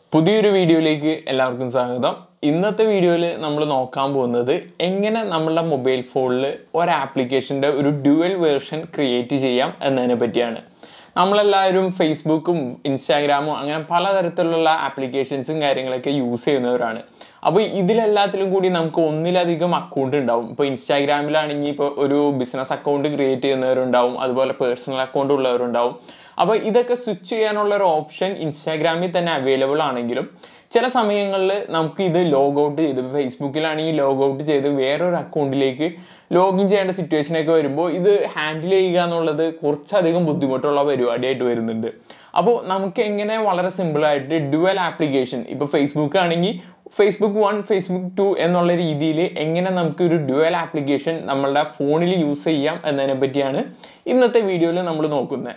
പുതിയൊരു വീഡിയോയിലേക്ക് എല്ലാവർക്കും സ്വാഗതം. ഇന്നത്തെ വീഡിയോയിൽ നമ്മൾ നോക്കാൻ പോകുന്നത് എങ്ങനെ നമ്മുടെ മൊബൈൽ ഫോണിൽ ഒരു ആപ്ലിക്കേഷൻ്റെ ഒരു ഡ്യുവൽ വേർഷൻ ക്രിയേറ്റ് ചെയ്യാം എന്നതിനെ പറ്റിയാണ്. നമ്മളെല്ലാവരും ഫേസ്ബുക്കും ഇൻസ്റ്റാഗ്രാമും അങ്ങനെ പലതരത്തിലുള്ള ആപ്ലിക്കേഷൻസും കാര്യങ്ങളൊക്കെ യൂസ് ചെയ്യുന്നവരാണ്. അപ്പോൾ ഇതിലെല്ലാത്തിലും കൂടി നമുക്ക് ഒന്നിലധികം അക്കൗണ്ട് ഉണ്ടാവും. ഇപ്പോൾ ഇൻസ്റ്റാഗ്രാമിലാണെങ്കിൽ ഇപ്പോൾ ഒരു ബിസിനസ് അക്കൗണ്ട് ക്രിയേറ്റ് ചെയ്യുന്നവരുണ്ടാവും, അതുപോലെ പേഴ്സണൽ അക്കൗണ്ട് ഉള്ളവരുണ്ടാവും. അപ്പോൾ ഇതൊക്കെ സ്വിച്ച് ചെയ്യാനുള്ള ഒരു ഓപ്ഷൻ ഇൻസ്റ്റാഗ്രാമിൽ തന്നെ അവൈലബിൾ ആണെങ്കിലും ചില സമയങ്ങളിൽ നമുക്ക് ഇത് ലോഗ് ഔട്ട് ചെയ്ത് ഫേസ്ബുക്കിലാണെങ്കിൽ ലോഗ് ഔട്ട് ചെയ്ത് വേറൊരു അക്കൗണ്ടിലേക്ക് ലോഗിൻ ചെയ്യേണ്ട സിറ്റുവേഷനൊക്കെ വരുമ്പോൾ ഇത് ഹാൻഡിൽ ചെയ്യുക എന്നുള്ളത് കുറച്ചധികം ബുദ്ധിമുട്ടുള്ള പരിപാടിയായിട്ട് വരുന്നുണ്ട്. അപ്പോൾ നമുക്ക് എങ്ങനെ വളരെ സിമ്പിളായിട്ട് ഡ്യുവൽ ആപ്ലിക്കേഷൻ, ഇപ്പോൾ ഫേസ്ബുക്ക് ആണെങ്കിൽ ഫേസ്ബുക്ക് 1, ഫേസ്ബുക്ക് 2 എന്നുള്ള രീതിയിൽ എങ്ങനെ നമുക്ക് ഒരു ഡ്യുവൽ ആപ്ലിക്കേഷൻ നമ്മളുടെ ഫോണിൽ യൂസ് ചെയ്യാം എന്നതിനെ പറ്റിയാണ് ഇന്നത്തെ വീഡിയോയിൽ നമ്മൾ നോക്കുന്നത്.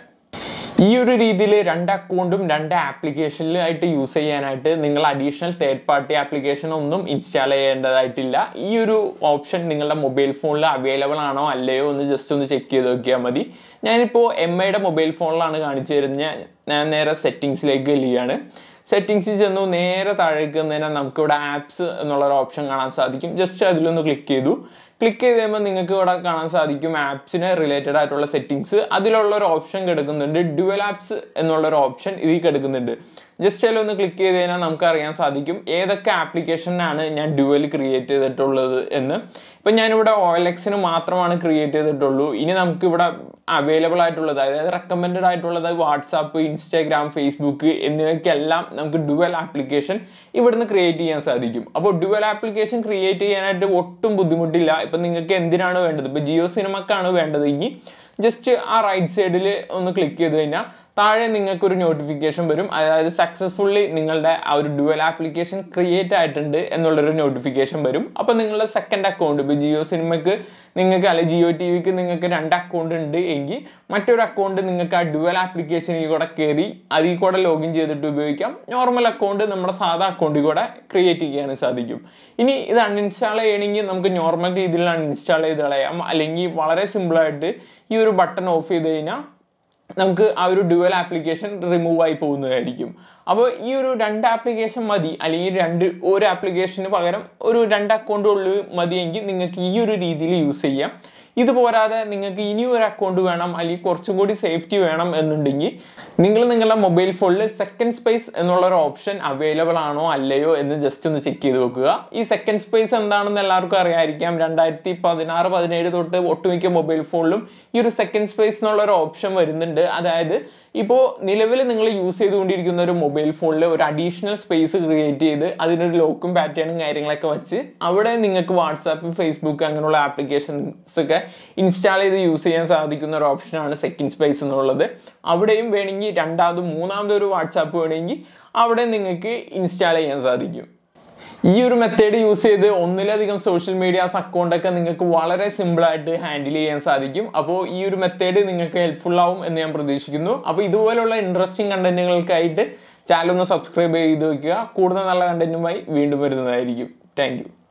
ഈ ഒരു രീതിയിൽ രണ്ട് അക്കൗണ്ടും രണ്ട് ആപ്ലിക്കേഷനിലായിട്ട് യൂസ് ചെയ്യാനായിട്ട് നിങ്ങൾ അഡീഷണൽ തേർഡ് പാർട്ടി ആപ്ലിക്കേഷൻ ഒന്നും ഇൻസ്റ്റാൾ ചെയ്യേണ്ടതായിട്ടില്ല. ഈ ഒരു ഓപ്ഷൻ നിങ്ങളുടെ മൊബൈൽ ഫോണിൽ അവൈലബിൾ ആണോ അല്ലയോ എന്ന് ജസ്റ്റ് ഒന്ന് ചെക്ക് ചെയ്ത് നോക്കിയാൽ മതി. ഞാനിപ്പോൾ MIയുടെ മൊബൈൽ ഫോണിലാണ് കാണിച്ചു തരുന്നത്. ഞാൻ നേരെ സെറ്റിങ്സിലേക്ക് ചെല്ലുകയാണ്. സെറ്റിങ്സിൽ ചെന്നു നേരെ താഴേക്ക് വന്നതിനാൽ നമുക്കിവിടെ ആപ്സ് എന്നുള്ളൊരു ഓപ്ഷൻ കാണാൻ സാധിക്കും. ജസ്റ്റ് അതിലൊന്ന് ക്ലിക്ക് ചെയ്തു. ക്ലിക്ക് ചെയ്ത് കഴിയുമ്പോൾ നിങ്ങൾക്ക് ഇവിടെ കാണാൻ സാധിക്കും ആപ്സിന് റിലേറ്റഡ് ആയിട്ടുള്ള സെറ്റിങ്സ്. അതിലുള്ളൊരു ഓപ്ഷൻ കിടക്കുന്നുണ്ട്, ഡ്യുവൽ ആപ്സ് എന്നുള്ളൊരു ഓപ്ഷൻ ഇതിൽ കിടക്കുന്നുണ്ട്. ജസ്റ്റ് അതിലൊന്ന് ക്ലിക്ക് ചെയ്ത് കഴിഞ്ഞാൽ നമുക്ക് അറിയാൻ സാധിക്കും ഏതൊക്കെ ആപ്ലിക്കേഷനാണ് ഞാൻ ഡ്യുവൽ ക്രിയേറ്റ് ചെയ്തിട്ടുള്ളത് എന്ന്. ഇപ്പം ഞാനിവിടെ OLXന് മാത്രമാണ് ക്രിയേറ്റ് ചെയ്തിട്ടുള്ളൂ. ഇനി നമുക്കിവിടെ അവൈലബിൾ ആയിട്ടുള്ളത്, അതായത് റെക്കമെൻഡഡ് ആയിട്ടുള്ളത് വാട്സാപ്പ്, ഇൻസ്റ്റാഗ്രാം, ഫേസ്ബുക്ക് എന്നിവയ്ക്കെല്ലാം നമുക്ക് ഡ്യുവൽ ആപ്ലിക്കേഷൻ ഇവിടുന്ന് ക്രിയേറ്റ് ചെയ്യാൻ സാധിക്കും. അപ്പോൾ ഡ്യുവൽ ആപ്ലിക്കേഷൻ ക്രിയേറ്റ് ചെയ്യാനായിട്ട് ഒട്ടും ബുദ്ധിമുട്ടില്ല. ഇപ്പം നിങ്ങൾക്ക് എന്തിനാണ് വേണ്ടത്, ഇപ്പോൾ ജിയോ സിനിമക്കാണ് വേണ്ടതെങ്കിൽ ജസ്റ്റ് ആ റൈറ്റ് സൈഡിൽ ഒന്ന് ക്ലിക്ക് ചെയ്ത് കഴിഞ്ഞാൽ താഴെ നിങ്ങൾക്കൊരു നോട്ടിഫിക്കേഷൻ വരും. അതായത് സക്സസ്ഫുള്ളി നിങ്ങളുടെ ആ ഒരു ഡ്യുവൽ ആപ്ലിക്കേഷൻ ക്രിയേറ്റ് ആയിട്ടുണ്ട് എന്നുള്ളൊരു നോട്ടിഫിക്കേഷൻ വരും. അപ്പോൾ നിങ്ങളുടെ സെക്കൻഡ് അക്കൗണ്ട്, ഇപ്പോൾ ജിയോ സിനിമയ്ക്ക് നിങ്ങൾക്ക് അല്ലെങ്കിൽ ജിയോ TVക്ക് നിങ്ങൾക്ക് 2 അക്കൗണ്ട് ഉണ്ട് എങ്കിൽ മറ്റൊരു അക്കൗണ്ട് നിങ്ങൾക്ക് ആ ഡ്യുവൽ ആപ്ലിക്കേഷനിൽ കൂടെ കയറി അതിൽ കൂടെ ലോഗിൻ ചെയ്തിട്ട് ഉപയോഗിക്കാം. നോർമൽ അക്കൗണ്ട് നമ്മുടെ സാധാ അക്കൗണ്ടിൽ കൂടെ ക്രിയേറ്റ് ചെയ്യാൻ സാധിക്കും. ഇനി ഇത് അൺഇൻസ്റ്റാൾ ചെയ്യണമെങ്കിൽ നമുക്ക് നോർമൽ രീതിയിൽ അൺഇൻസ്റ്റാൾ ചെയ്ത് കളയാം. അല്ലെങ്കിൽ വളരെ സിമ്പിളായിട്ട് ഈ ഒരു ബട്ടൺ ഓഫ് ചെയ്ത് കഴിഞ്ഞാൽ നമുക്ക് ആ ഒരു ഡ്യുവൽ ആപ്ലിക്കേഷൻ റിമൂവ് ആയി പോകുന്നതായിരിക്കും. അപ്പോൾ ഈ ഒരു 2 ആപ്ലിക്കേഷൻ മതി, അല്ലെങ്കിൽ ഒരു ആപ്ലിക്കേഷന് പകരം ഒരു 2 അക്കൗണ്ട് ഉള്ളു മതിയെങ്കിൽ നിങ്ങൾക്ക് ഈ ഒരു രീതിയിൽ യൂസ് ചെയ്യാം. ഇത് പോരാതെ നിങ്ങൾക്ക് ഇനി ഒരു അക്കൗണ്ട് വേണം അല്ലെങ്കിൽ കുറച്ചും കൂടി സേഫ്റ്റി വേണം എന്നുണ്ടെങ്കിൽ നിങ്ങൾ നിങ്ങളുടെ മൊബൈൽ ഫോണിൽ സെക്കൻഡ് സ്പേസ് എന്നുള്ളൊരു ഓപ്ഷൻ അവൈലബിൾ ആണോ അല്ലയോ എന്ന് ജസ്റ്റ് ഒന്ന് ചെക്ക് ചെയ്ത് നോക്കുക. ഈ സെക്കൻഡ് സ്പേസ് എന്താണെന്ന് എല്ലാവർക്കും അറിയാമായിരിക്കാം. 2016-17 തൊട്ട് ഒട്ടുമിക്ക മൊബൈൽ ഫോണിലും ഈ ഒരു സെക്കൻഡ് സ്പേസ് എന്നുള്ളൊരു ഓപ്ഷൻ വരുന്നുണ്ട്. അതായത് ഇപ്പോൾ നിലവിൽ നിങ്ങൾ യൂസ് ചെയ്തുകൊണ്ടിരിക്കുന്ന ഒരു മൊബൈൽ ഫോണിൽ ഒരു അഡീഷണൽ സ്പേസ് ക്രിയേറ്റ് ചെയ്ത് അതിനൊരു ലോക്കും പാറ്റേണും കാര്യങ്ങളൊക്കെ വെച്ച് അവിടെ നിങ്ങൾക്ക് വാട്സാപ്പ്, ഫേസ്ബുക്ക് അങ്ങനെയുള്ള ആപ്ലിക്കേഷൻസ് ഒക്കെ ഇൻസ്റ്റാൾ ചെയ്ത് യൂസ് ചെയ്യാൻ സാധിക്കുന്ന ഒരു ഓപ്ഷനാണ് സെക്കൻഡ് സ്പേസ് എന്നുള്ളത്. അവിടെയും വേണമെങ്കിൽ മൂന്നാമത് ഒരു വാട്സാപ്പ് വേണമെങ്കിൽ അവിടെ നിങ്ങൾക്ക് ഇൻസ്റ്റാൾ ചെയ്യാൻ സാധിക്കും. ഈ ഒരു മെത്തേഡ് യൂസ് ചെയ്ത് ഒന്നിലധികം സോഷ്യൽ മീഡിയാസ് അക്കൗണ്ടൊക്കെ നിങ്ങൾക്ക് വളരെ സിമ്പിളായിട്ട് ഹാൻഡിൽ ചെയ്യാൻ സാധിക്കും. അപ്പോൾ ഈ ഒരു മെത്തേഡ് നിങ്ങൾക്ക് ഹെൽപ്ഫുൾ ആവും എന്ന് ഞാൻ പ്രതീക്ഷിക്കുന്നു. അപ്പോൾ ഇതുപോലുള്ള ഇൻട്രസ്റ്റിംഗ് കണ്ടന്റുകൾക്കായിട്ട് ചാനൽ ഒന്ന് സബ്സ്ക്രൈബ് ചെയ്ത് വയ്ക്കുക. കൂടുതൽ നല്ല കണ്ടന്റുമായി വീണ്ടും വരുന്നതായിരിക്കും. Thank U.